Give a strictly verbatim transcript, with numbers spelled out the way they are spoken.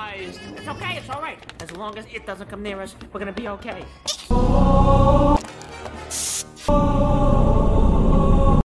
surprised. It's okay, it's alright. As long as it doesn't come near us, we're gonna be okay.